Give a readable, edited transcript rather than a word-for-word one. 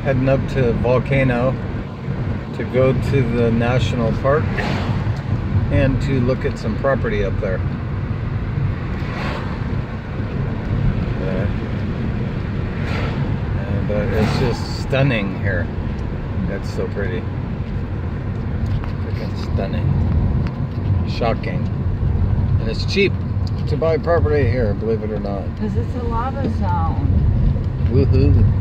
heading up to Volcano to go to the national park and to look at some property up there. And it's just stunning here. That's so pretty. Freaking stunning. Shocking. And it's cheap to buy property here, believe it or not. Because it's a lava zone. Woohoo.